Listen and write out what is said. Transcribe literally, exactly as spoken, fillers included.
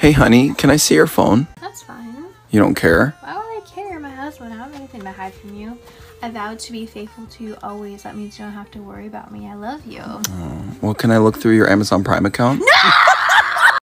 Hey, honey, can I see your phone? That's fine. You don't care? Why would I care? You're my husband. I don't have anything to hide from you. I vowed to be faithful to you always. That means you don't have to worry about me. I love you. Oh, well, can I look through your Amazon Prime account? No!